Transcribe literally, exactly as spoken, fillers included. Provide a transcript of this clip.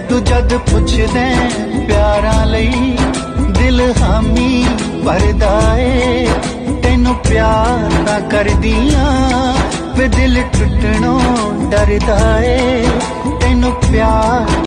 तू जद पुछदे प्यारां लई दिल हामी भरदा ए तेनू प्यार ना करदियां वे दिल टुटणों डरदा ए तेनू प्यार